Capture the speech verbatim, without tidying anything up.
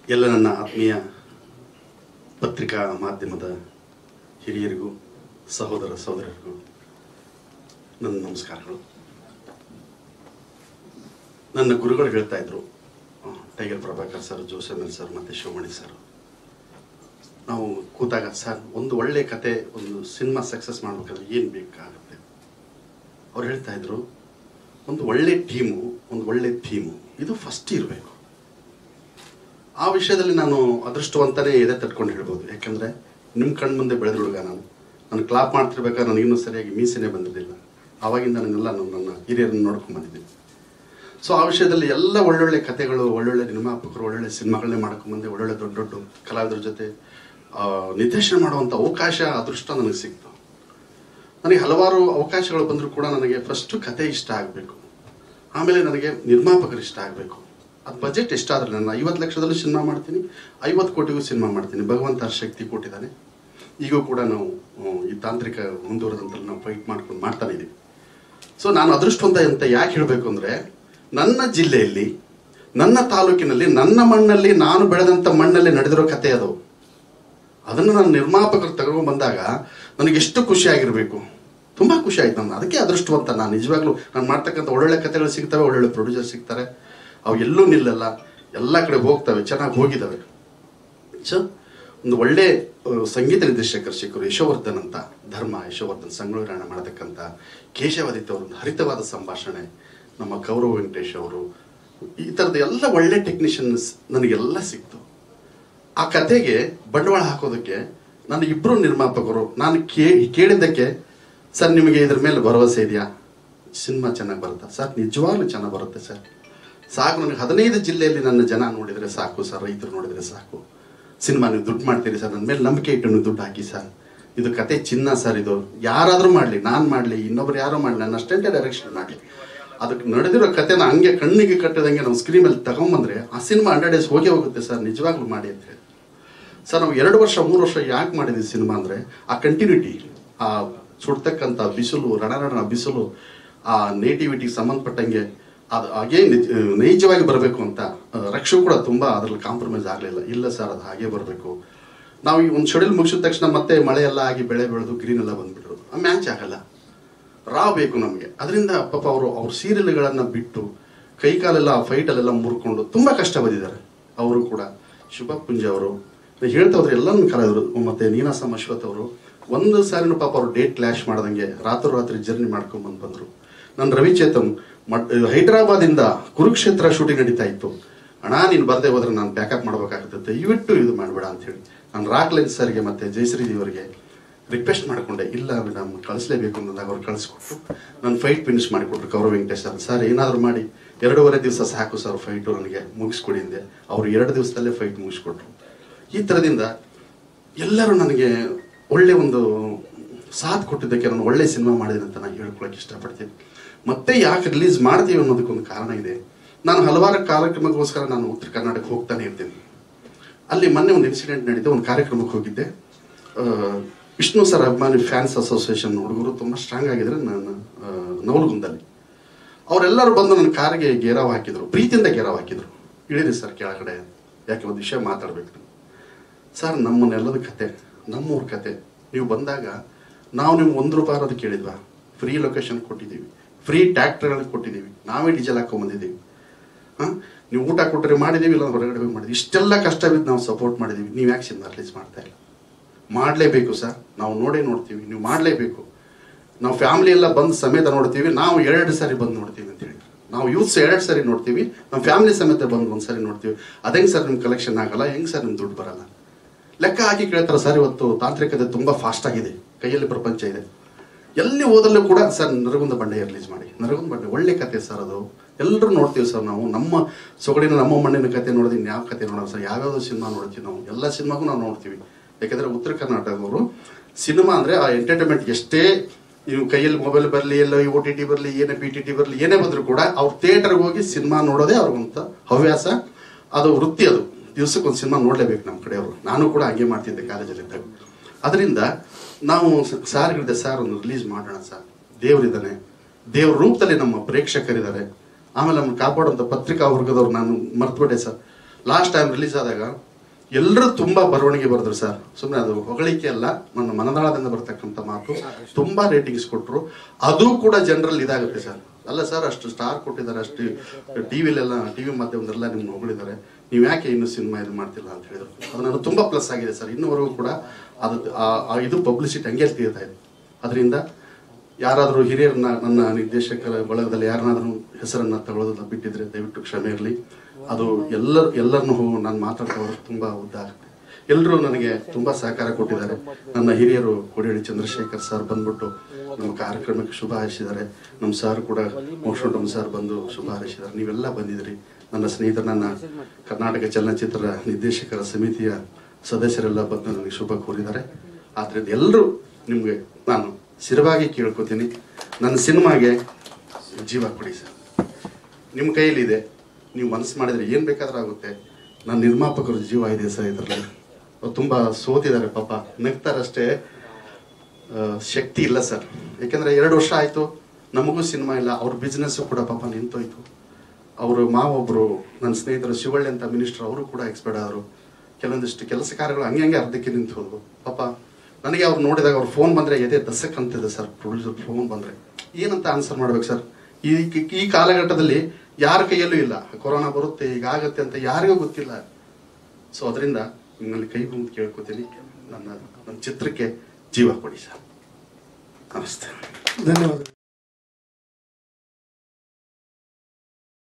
ಎಲ್ಲ ನನ್ನ ಆತ್ಮೀಯ ಪತ್ರಿಕಾ ಮಾಧ್ಯಮದ ಹಿರಿಯರಿಗೂ ಸಹೋದರ ಸಹೋದರರಿಗೂ ನನ್ನ ನಮಸ್ಕಾರಗಳು. ನನ್ನ ಗುರುಗಳು ಹೇಳ್ತಾ ಇದ್ರು, ಟೈಗರ್ ಪ್ರಭಾಕರ್ ಸರ್, ಜೋಸೆಮಲ್ ಸರ್ ಮತ್ತು ಶಿವಮಣಿ ಸರ್, ನಾವು ಕೂತಾಗ ಸರ್ ಒಂದು ಒಳ್ಳೆ ಕತೆ, ಒಂದು ಸಿನಿಮಾ ಸಕ್ಸಸ್ ಮಾಡಬೇಕಾದ್ರೆ ಏನು ಬೇಕಾಗುತ್ತೆ? ಅವ್ರು ಹೇಳ್ತಾ ಇದ್ರು, ಒಂದು ಒಳ್ಳೆ ಟೀಮು, ಒಂದು ಒಳ್ಳೆ ಥೀಮು, ಇದು ಫಸ್ಟ್ ಇರಬೇಕು. ಆ ವಿಷಯದಲ್ಲಿ ನಾನು ಅದೃಷ್ಟವಂತನೇ ಎದೆ ತಟ್ಕೊಂಡು ಹೇಳ್ಬೋದು. ಯಾಕಂದರೆ ನಿಮ್ಮ ಕಣ್ಣು ಮುಂದೆ ಬೆಳೆದ ಹುಡುಗ ನಾನು. ನಾನು ಕ್ಲಾಪ್ ಮಾಡ್ತಿರ್ಬೇಕಾದ್ರೆ ನನಗಿನ್ನೂ ಸರಿಯಾಗಿ ಮೀಸೆನೇ ಬಂದಿರಲಿಲ್ಲ. ಆವಾಗಿಂದ ನಾನೆಲ್ಲ ನನ್ನ ಹಿರಿಯರನ್ನು ನೋಡ್ಕೊಂಡು ಬಂದಿದ್ದೀನಿ. ಸೊ ಆ ವಿಷಯದಲ್ಲಿ ಎಲ್ಲ ಒಳ್ಳೊಳ್ಳೆ ಕಥೆಗಳು, ಒಳ್ಳೊಳ್ಳೆ ನಿರ್ಮಾಪಕರು ಒಳ್ಳೊಳ್ಳೆ ಸಿನಿಮಾಗಳನ್ನೇ ಮಾಡ್ಕೊಂಬಂದೆ. ಒಳ್ಳೊಳ್ಳೆ ದೊಡ್ಡ ದೊಡ್ಡ ಕಲಾವಿದರ ಜೊತೆ ನಿರ್ದೇಶನ ಮಾಡುವಂಥ ಅವಕಾಶ, ಅದೃಷ್ಟ ನನಗೆ ಸಿಕ್ತು. ನನಗೆ ಹಲವಾರು ಅವಕಾಶಗಳು ಬಂದರೂ ಕೂಡ ನನಗೆ ಫಸ್ಟು ಕತೆ ಇಷ್ಟ ಆಗಬೇಕು, ಆಮೇಲೆ ನನಗೆ ನಿರ್ಮಾಪಕರು ಇಷ್ಟ ಆಗಬೇಕು. ಅದು ಬಜೆಟ್ ಎಷ್ಟಾದ್ರೆ ನಾನು ಐವತ್ತು ಲಕ್ಷದಲ್ಲೂ ಸಿನಿಮಾ ಮಾಡ್ತೀನಿ, ಐವತ್ತು ಕೋಟಿಗೂ ಸಿನಿಮಾ ಮಾಡ್ತೀನಿ. ಭಗವಂತ ಶಕ್ತಿ ಕೊಟ್ಟಿದ್ದಾನೆ. ಈಗೂ ಕೂಡ ನಾವು ಈ ತಾಂತ್ರಿಕ ಮುಂದುವರೆದಂತಲ್ಲಿ ನಾವು ಫೈಟ್ ಮಾಡ್ಕೊಂಡು ಮಾಡ್ತಾನೆ ಇದ್ದೀವಿ. ಸೊ ನಾನು ಅದೃಷ್ಟವಂತ ಅಂತ ಯಾಕೆ ಹೇಳಬೇಕು ಅಂದರೆ, ನನ್ನ ಜಿಲ್ಲೆಯಲ್ಲಿ, ನನ್ನ ತಾಲೂಕಿನಲ್ಲಿ, ನನ್ನ ಮಣ್ಣಲ್ಲಿ, ನಾನು ಬೆಳೆದಂಥ ಮಣ್ಣಲ್ಲಿ ನಡೆದಿರೋ ಕತೆ ಅದು. ಅದನ್ನು ನಾನು ನಿರ್ಮಾಪಕರು ತಗೊಂಡು ಬಂದಾಗ ನನಗೆ ಎಷ್ಟು ಖುಷಿಯಾಗಿರಬೇಕು, ತುಂಬ ಖುಷಿ ಆಯ್ತು. ನಾನು ಅದಕ್ಕೆ ಅದೃಷ್ಟವಂತ. ನಾನು ನಿಜವಾಗ್ಲೂ ನಾನು ಮಾಡ್ತಕ್ಕಂಥ ಒಳ್ಳೊಳ್ಳೆ ಕಥೆಗಳು ಸಿಗ್ತವೆ, ಒಳ್ಳೊಳ್ಳೆ ಪ್ರೊಡ್ಯೂಸರ್ ಸಿಗ್ತಾರೆ. ಅವು ಎಲ್ಲೂ ನಿಲ್ಲಲ್ಲ, ಎಲ್ಲ ಕಡೆ ಹೋಗ್ತವೆ, ಚೆನ್ನಾಗಿ ಹೋಗಿದ್ದಾವೆ. ಸೊ ಒಂದು ಒಳ್ಳೆ ಸಂಗೀತ ನಿರ್ದೇಶಕರು ಸಿಕ್ಕರು, ಯಶೋವರ್ಧನ್ ಅಂತ, ಧರ್ಮ ಯಶೋವರ್ಧನ್ ಸಂಗೊಳ್ಳಿ ಮಾಡತಕ್ಕಂಥ ಕೇಶವಾದಿತ್ಯ ಅವರೊಂದು ಹರಿತವಾದ ಸಂಭಾಷಣೆ, ನಮ್ಮ ಗೌರವ್ ವೆಂಕಟೇಶ್ ಅವರು, ಈ ಥರದ ಎಲ್ಲ ಒಳ್ಳೆ ಟೆಕ್ನಿಷಿಯನ್ಸ್ ನನಗೆಲ್ಲ ಸಿಕ್ತು. ಆ ಕತೆಗೆ ಬಂಡವಾಳ ಹಾಕೋದಕ್ಕೆ ನನ್ನ ಇಬ್ಬರು ನಿರ್ಮಾಪಕರು ನಾನು ಕೇ ಕೇಳಿದ್ದಕ್ಕೆ, ಸರ್ ನಿಮಗೆ ಇದ್ರ ಮೇಲೆ ಭರವಸೆ ಇದೆಯಾ? ಸಿನಿಮಾ ಚೆನ್ನಾಗಿ ಬರುತ್ತಾ? ಸರ್ ನಿಜವಾಗ್ಲೂ ಚೆನ್ನಾಗಿ ಬರುತ್ತೆ ಸರ್, ಸಾಕು, ನನಗೆ ಹದಿನೈದು ಜಿಲ್ಲೆಯಲ್ಲಿ ನನ್ನ ಜನ ನೋಡಿದರೆ ಸಾಕು ಸರ್, ರೈತರು ನೋಡಿದರೆ ಸಾಕು, ಸಿನಿಮಾ ನೀವು ದುಡ್ಡು ಮಾಡ್ತೀರಿ ಸರ್, ನನ್ನ ಮೇಲೆ ನಂಬಿಕೆ ಇಟ್ಟು ನೀವು ದುಡ್ಡು ಹಾಕಿ ಸರ್, ಇದು ಕತೆ ಚಿನ್ನ ಸರ್, ಇದು ಯಾರಾದರೂ ಮಾಡಲಿ, ನಾನು ಮಾಡಲಿ, ಇನ್ನೊಬ್ರು ಯಾರೋ ಮಾಡಲಿ, ನನ್ನ ಅಷ್ಟೇ ಡೈರೆಕ್ಷನ್ ಮಾಡಲಿ, ಅದಕ್ಕೆ ನಡೆದಿರೋ ಕತೆನ ಹಂಗೆ ಕಣ್ಣಿಗೆ ಕಟ್ಟಿದಂಗೆ ನಾವು ಸ್ಕ್ರೀನಲ್ಲಿ ತಗೊಂಬಂದರೆ ಆ ಸಿನಿಮಾ ಹಂಡ್ರೆಡ್ ಡೇಸ್ ಹೋಗೇ ಹೋಗುತ್ತೆ ಸರ್, ನಿಜವಾಗ್ಲೂ ಮಾಡಿ ಅಂತ ಹೇಳಿ. ಸರ್ ನಾವು ಎರಡು ವರ್ಷ ಮೂರು ವರ್ಷ ಯಾಕೆ ಮಾಡಿದ್ವಿ ಸಿನಿಮಾ ಅಂದರೆ, ಆ ಕಂಟಿನ್ಯೂಟಿ, ಆ ಸುಡ್ತಕ್ಕಂಥ ಬಿಸಿಲು, ರಣರಣ ಬಿಸಿಲು, ಆ ನೇಟಿವಿಟಿಗೆ ಸಂಬಂಧಪಟ್ಟಂಗೆ ಅದು ಹಾಗೇ ನೈಜವಾಗಿ ಬರಬೇಕು ಅಂತ. ರಕ್ಷು ಕೂಡ ತುಂಬ ಅದರಲ್ಲಿ ಕಾಂಪ್ರಮೈಸ್ ಆಗಲಿಲ್ಲ. ಇಲ್ಲ ಸರ್, ಅದು ಹಾಗೇ ಬರಬೇಕು. ನಾವು ಈ ಒಂದು ಶೆಡ್ಯೂಲ್ ಮುಗಿಸಿದ ತಕ್ಷಣ ಮತ್ತೆ ಮಳೆ ಎಲ್ಲ ಆಗಿ ಬೆಳೆ ಬೆಳೆದು ಗ್ರೀನ್ ಎಲ್ಲ ಬಂದ್ಬಿಟ್ರು, ಆ ಮ್ಯಾಚ್ ಆಗಲ್ಲ, ರಾ ಬೇಕು ನಮಗೆ. ಅದರಿಂದ ಪಾಪ ಅವರು ಅವ್ರ ಸೀರಿಯಲ್ಗಳನ್ನು ಬಿಟ್ಟು ಕೈಕಾಲೆಲ್ಲ ಫೈಟಲ್ಲೆಲ್ಲ ಮುರ್ಕೊಂಡು ತುಂಬ ಕಷ್ಟ ಬಂದಿದ್ದಾರೆ. ಅವರು ಕೂಡ ಶುಭ ಪುಂಜ ಅವರು ಹೇಳ್ತಾ ಹೋದ್ರೆ ಎಲ್ಲನೂ ಕಲಾವಿದರು, ಮತ್ತು ನೀನಾಸಂ ಅಶ್ವಥ್ ಅವರು ಒಂದು ಸಾರಿನೂ ಪಾಪ ಅವರು ಡೇಟ್ ಕ್ಲಾಶ್ ಮಾಡ್ದಂಗೆ ರಾತ್ರಿ ರಾತ್ರಿ ಜರ್ನಿ ಮಾಡ್ಕೊಂಡ್ಬಂದು ಬಂದರು. ನಾನು ರವಿಚೇತನ್ ಹೈದರಾಬಾದಿಂದ ಕುರುಕ್ಷೇತ್ರ ಶೂಟಿಂಗ್ ನಡೀತಾ ಇತ್ತು. ಅಣ್ಣ ನೀನು ಬರದೆ ಹೋದ್ರೆ ನಾನು ಬ್ಯಾಕಪ್ ಮಾಡಬೇಕಾಗುತ್ತೆ, ದಯವಿಟ್ಟು ಇದು ಮಾಡಬೇಡ ಅಂಥೇಳಿ ನಾನು ರಾಕ್ಲೆನ್ ಸರ್ಗೆ ಮತ್ತು ಜಯಶ್ರೀದೇವರಿಗೆ ರಿಕ್ವೆಸ್ಟ್ ಮಾಡಿಕೊಂಡೆ. ಇಲ್ಲ ಮೇಡಮ್ ಕಳಿಸ್ಲೇಬೇಕು ಅಂದಾಗ ಅವ್ರು ಕಳಿಸ್ಕೊಟ್ಟು ನಾನು ಫೈಟ್ ಫಿನಿಶ್ ಮಾಡಿಕೊಟ್ರು. ಗೌರವ್ ವೆಂಕಟೇಶ್ ಸರ್, ಸರ್ ಏನಾದರೂ ಮಾಡಿ ಎರಡೂವರೆ ದಿವಸ ಸಾಕು ಸರ್ ಫೈಟು ನನಗೆ ಮುಗಿಸ್ಕೊಡಿ ಅಂದೆ. ಅವರು ಎರಡು ದಿವಸದಲ್ಲೇ ಫೈಟ್ ಮುಗಿಸ್ಕೊಟ್ರು. ಈ ಥರದಿಂದ ಎಲ್ಲರೂ ನನಗೆ ಒಳ್ಳೆ ಒಂದು ಸಾಥ್ ಕೊಟ್ಟಿದ್ದಕ್ಕೆ ನಾನು ಒಳ್ಳೆ ಸಿನಿಮಾ ಮಾಡಿದೆ ಅಂತ ನಾನು ಹೇಳ್ಕೊಳಕ್ಕೆ ಇಷ್ಟಪಡ್ತೀನಿ. ಮತ್ತೆ ಯಾಕೆ ರಿಲೀಸ್ ಮಾಡ್ತೀವಿ ಅನ್ನೋದಕ್ಕೊಂದು ಕಾರಣ ಇದೆ. ನಾನು ಹಲವಾರು ಕಾರ್ಯಕ್ರಮಕ್ಕೋಸ್ಕರ ನಾನು ಉತ್ತರ ಕರ್ನಾಟಕಕ್ಕೆ ಹೋಗ್ತಾನೆ ಇರ್ತೀನಿ. ಅಲ್ಲಿ ಮೊನ್ನೆ ಒಂದು ಇನ್ಸಿಡೆಂಟ್ ನಡೀತು. ಒಂದು ಕಾರ್ಯಕ್ರಮಕ್ಕೆ ಹೋಗಿದ್ದೆ. ವಿಷ್ಣು ಸರ್ ಅಭಿಮಾನಿ ಫ್ಯಾನ್ಸ್ ಅಸೋಸಿಯೇಷನ್ ಹುಡುಗರು ತುಂಬ ಸ್ಟ್ರಾಂಗ್ ಆಗಿದ್ರೆ ನಾನು ನವಲಗುಂದಲ್ಲಿ, ಅವರೆಲ್ಲರೂ ಬಂದು ನನ್ನ ಕಾರಿಗೆ ಗೇರಾವ್ ಹಾಕಿದ್ರು, ಪ್ರೀತಿಯಿಂದ ಗೇರಾವ್ ಹಾಕಿದ್ರು. ಇಳಿರಿ ಸರ್ ಕೆಳಗಡೆ, ಯಾಕೆ ಒಂದು ವಿಷಯ ಮಾತಾಡಬೇಕು ಸರ್. ನಮ್ಮನ್ನೆಲ್ಲದ ಕತೆ, ನಮ್ಮೂರ ಕತೆ, ನೀವು ಬಂದಾಗ ನಾವು ನೀವು ಒಂದು ರೂಪಾಯಿ ಅದು ಕೇಳಿದ್ವಾ? ಫ್ರೀ ಲೊಕೇಶನ್ ಕೊಟ್ಟಿದ್ದೀವಿ, ಫ್ರೀ ಟ್ಯಾಕ್ಟರ್ಗಳಿಗೆ ಕೊಟ್ಟಿದ್ದೀವಿ, ನಾವೇ ಡೀಸೆಲ್ ಹಾಕೊಂಡ್ಬಂದಿದ್ದೀವಿ. ಹಾಂ, ನೀವು ಊಟ ಕೊಟ್ಟರೆ ಮಾಡಿದ್ದೀವಿ, ಇಲ್ಲ ಹೊರಗಡೆ ಹೋಗಿ ಮಾಡಿದ್ದೀವಿ. ಇಷ್ಟೆಲ್ಲ ಕಷ್ಟ ಬಿದ್ದು ನಾವು ಸಪೋರ್ಟ್ ಮಾಡಿದ್ದೀವಿ. ನೀವು ಯಾಕೆ ಸಿನಿಮಾ ರಿಲೀಸ್ ಮಾಡ್ತಾ ಇಲ್ಲ? ಮಾಡಲೇಬೇಕು ಸರ್, ನಾವು ನೋಡೇ ನೋಡ್ತೀವಿ, ನೀವು ಮಾಡಲೇಬೇಕು. ನಾವು ಫ್ಯಾಮಿಲಿ ಎಲ್ಲ ಬಂದು ಸಮೇತ ನೋಡ್ತೀವಿ, ನಾವು ಎರಡು ಸಾರಿ ಬಂದು ನೋಡ್ತೀವಿ ಅಂತೇಳಿ. ನಾವು ಯೂತ್ಸ್ ಎರಡು ಸಾರಿ ನೋಡ್ತೀವಿ, ನಮ್ಮ ಫ್ಯಾಮಿಲಿ ಸಮೇತ ಬಂದು ಒಂದು ಸಾರಿ ನೋಡ್ತೀವಿ. ಅದೇಂಗೆ ಸರ್ ನಿಮ್ಮ ಕಲೆಕ್ಷನ್ ಆಗಲ್ಲ, ಹೆಂಗೆ ಸರ್ ನಿಮ್ಮ ದುಡ್ಡು ಬರಲ್ಲ? ಲೆಕ್ಕ ಹಾಕಿ ಕೇಳ್ತಾರೆ ಸರ್. ಇವತ್ತು ತಾಂತ್ರಿಕತೆ ತುಂಬ ಫಾಸ್ಟ್ ಆಗಿದೆ, ಕೈಯಲ್ಲಿ ಪ್ರಪಂಚ ಇದೆ. ಎಲ್ಲಿ ಹೋದಲ್ಲೂ ಕೂಡ ಸರ್ ನರಗುಂದ ಬಂಡೆ ರಿಲೀಸ್ ಮಾಡಿ, ನರಗುಂದ ಬಂಡೆ ಒಳ್ಳೆ ಕತೆ ಸರ್, ಅದು ಎಲ್ಲರೂ ನೋಡ್ತೀವಿ ಸರ್. ನಾವು ನಮ್ಮ ಸೊಗಡಿನ ನಮ್ಮ ಮಣ್ಣಿನ ಕತೆ ನೋಡಿದ್ವಿ, ಯಾವ ಕತೆ ನೋಡೋಣ ಸರ್, ಯಾವ್ಯಾವುದೋ ಸಿನಿಮಾ ನೋಡ್ತೀವಿ ನಾವು, ಎಲ್ಲ ಸಿನಿಮಾಗೂ ನಾವು ನೋಡ್ತೀವಿ. ಯಾಕೆಂದರೆ ಉತ್ತರ ಕರ್ನಾಟಕದವರು ಸಿನಿಮಾ ಅಂದರೆ ಆ ಎಂಟರ್ಟೈನ್ಮೆಂಟ್, ಎಷ್ಟೇ ನೀವು ಕೈಯಲ್ಲಿ ಮೊಬೈಲ್ ಬರಲಿ, ಎಲ್ಲ ಓ ಟಿ ಟಿ ಬರಲಿ, ಏನೇ ಪಿ ಟಿ ಟಿ ಬರಲಿ, ಏನೇ ಬಂದರೂ ಕೂಡ ಅವ್ರು ಥಿಯೇಟರ್ಗೆ ಹೋಗಿ ಸಿನಿಮಾ ನೋಡೋದೇ ಅವ್ರಿಗಂತ ಹವ್ಯಾಸ, ಅದು ವೃತ್ತಿ. ಅದು ದಿವ್ಸಕ್ಕೊಂದು ಸಿನಿಮಾ ನೋಡಲೇಬೇಕು ನಮ್ಮ ಕಡೆಯವರು. ನಾನು ಕೂಡ ಹಾಗೆ ಮಾಡ್ತಿದ್ದೆ ಕಾಲೇಜಲ್ಲಿದ್ದಾಗ. ಅದರಿಂದ ನಾವು ಸಾರ್ ಹೇಳಿದೆ, ಸರ್ ಒಂದು ರಿಲೀಸ್ ಮಾಡೋಣ ಸರ್, ದೇವರಿದ್ದಾನೆ, ದೇವ್ರ ರೂಪದಲ್ಲಿ ನಮ್ಮ ಪ್ರೇಕ್ಷಕರಿದ್ದಾರೆ, ಆಮೇಲೆ ನಮ್ಮ ಕಾಪಾಡುವಂಥ ಪತ್ರಿಕಾ ವರ್ಗದವ್ರು ನಾನು ಮರ್ತುಬಿಟ್ಟೆ ಸರ್. ಲಾಸ್ಟ್ ಟೈಮ್ ರಿಲೀಸ್ ಆದಾಗ ಎಲ್ಲರೂ ತುಂಬಾ ಬರವಣಿಗೆ ಬರೆದ್ರು ಸರ್. ಸುಮ್ಮನೆ ಅದು ಹೊಗಳಿಕೆ ಅಲ್ಲ, ನನ್ನ ಮನದಾಳದಿಂದ ಬರ್ತಕ್ಕಂಥ ಮಾತು. ತುಂಬಾ ರೇಟಿಂಗ್ಸ್ ಕೊಟ್ಟರು. ಅದು ಕೂಡ ಜನರಲ್ಲಿ ಇದಾಗುತ್ತೆ ಸರ್. ಅಲ್ಲ ಸರ್, ಅಷ್ಟು ಸ್ಟಾರ್ ಕೊಟ್ಟಿದ್ದಾರೆ, ಅಷ್ಟು ಟಿವಿಲೆಲ್ಲ ಟಿವಿ ಮಾಧ್ಯಮದಲ್ಲ ನಿಮ್ಗೆ ಹೊಗಳಿದ್ದಾರೆ, ನೀವು ಯಾಕೆ ಇನ್ನೂ ಸಿನಿಮಾ ಇದು ಮಾಡ್ತಿಲ್ಲ ಅಂತ ಹೇಳಿದ್ರು. ಅದು ನನಗೆ ತುಂಬಾ ಪ್ಲಸ್ ಆಗಿದೆ ಸರ್. ಇನ್ನೂವರೆಗೂ ಕೂಡ ಅದು ಇದು ಪಬ್ಲಿಸಿಟಿ ಹಂಗೆ ತಿಳಿತಾ ಇದೆ. ಅದರಿಂದ ಯಾರಾದರೂ ಹಿರಿಯರನ್ನ, ನನ್ನ ನಿರ್ದೇಶಕರ ಬಳಗದಲ್ಲಿ ಯಾರನ್ನಾದ್ರೂ ಹೆಸರನ್ನ ತಗೊಳ್ಳೋದನ್ನ ಬಿಟ್ಟಿದ್ರೆ ದಯವಿಟ್ಟು ಕ್ಷಮೆ ಇರಲಿ. ಅದು ಎಲ್ಲರೂ ಎಲ್ಲರನ್ನೂ ನಾನು ಮಾತಾಡ್ತಾ ಹೋದ್ರೆ ತುಂಬಾ ಉದ್ದ ಆಗುತ್ತೆ. ಎಲ್ಲರೂ ನನಗೆ ತುಂಬಾ ಸಹಕಾರ ಕೊಟ್ಟಿದ್ದಾರೆ. ನನ್ನ ಹಿರಿಯರು ಕೋಡಿಹಳ್ಳಿ ಚಂದ್ರಶೇಖರ್ ಸರ್ ಬಂದ್ಬಿಟ್ಟು ನಮ್ಮ ಕಾರ್ಯಕ್ರಮಕ್ಕೆ ಶುಭ ಹಾರೈಸಿದ್ದಾರೆ. ನಮ್ಮ ಸರ್ ಕೂಡ ಮೋಕ್ಷಂ ಸರ್ ಬಂದು ಶುಭ ಹಾರೈಸಿದ್ದಾರೆ. ನೀವೆಲ್ಲ ಬಂದಿದ್ರಿ. ನನ್ನ ಸ್ನೇಹಿತರು, ನನ್ನ ಕರ್ನಾಟಕ ಚಲನಚಿತ್ರ ನಿರ್ದೇಶಕರ ಸಮಿತಿಯ ಸದಸ್ಯರೆಲ್ಲ ಬಂದು ನನಗೆ ಶುಭ ಕೋರಿದ್ದಾರೆ. ಆದ್ರಿಂದ ಎಲ್ಲರೂ ನಿಮಗೆ ನಾನು ಸ್ಥಿರವಾಗಿ ಕೇಳ್ಕೊತೀನಿ, ನನ್ನ ಸಿನಿಮಾಗೆ ಜೀವ ಕೊಡಿ ಸರ್. ನಿಮ್ಮ ಕೈಯಲ್ಲಿದೆ, ನೀವು ಮನಸ್ಸು ಮಾಡಿದರೆ ಏನು ಬೇಕಾದ್ರೂ ಆಗುತ್ತೆ. ನನ್ನ ನಿರ್ಮಾಪಕರು ಜೀವ ಇದೆ ಸರ್ ಇದರಲ್ಲಿ. ಅವ್ರು ತುಂಬ ಸೋತಿದ್ದಾರೆ ಪಾಪ, ನಗ್ತಾರಷ್ಟೇ, ಶಕ್ತಿ ಇಲ್ಲ ಸರ್. ಯಾಕೆಂದರೆ ಎರಡು ವರ್ಷ ಆಯಿತು, ನಮಗೂ ಸಿನಿಮಾ ಇಲ್ಲ, ಅವ್ರ ಬಿಸ್ನೆಸ್ಸು ಕೂಡ ಪಾಪ ನಿಂತೋಯ್ತು. ಅವರು ಮಾವೊಬ್ಬರು ನನ್ನ ಸ್ನೇಹಿತರು ಶಿವಳ್ಳಿ ಅಂತ ಮಿನಿಸ್ಟರ್, ಅವರು ಕೂಡ ಎಕ್ಸ್ಪೈರ್ಡ್ ಆದರು. ಕೆಲವೊಂದಿಷ್ಟು ಕೆಲಸ ಕಾರ್ಯಗಳು ಹಂಗೆ ಹಂಗೆ ಅರ್ಧಕ್ಕೆ ನಿಂತು ಹೋದ್ರು ಪಾಪ. ನನಗೆ ಅವ್ರು ನೋಡಿದಾಗ ಅವ್ರ ಫೋನ್ ಬಂದರೆ ಎದೆ ದಸಕ್ ಅಂತಿದೆ ಸರ್. ಪ್ರೊಡ್ಯೂಸರ್ ಫೋನ್ ಬಂದರೆ ಏನಂತ ಆನ್ಸರ್ ಮಾಡ್ಬೇಕು ಸರ್? ಈ ಈ ಕಾಲಘಟ್ಟದಲ್ಲಿ ಯಾರ ಕೈಯಲ್ಲೂ ಇಲ್ಲ. ಕೊರೋನಾ ಬರುತ್ತೆ, ಹೀಗಾಗತ್ತೆ ಅಂತ ಯಾರಿಗೂ ಗೊತ್ತಿಲ್ಲ. ಸೊ ಅದರಿಂದ ನಿಮ್ಮಲ್ಲಿ ಕೈ ಮುಗಿದು ಕೇಳ್ಕೊತೀನಿ, ನನ್ನ ನನ್ನ ಚಿತ್ರಕ್ಕೆ ಜೀವ ಕೊಡಿ ಸರ್. ನಮಸ್ತೆ, ಧನ್ಯವಾದ.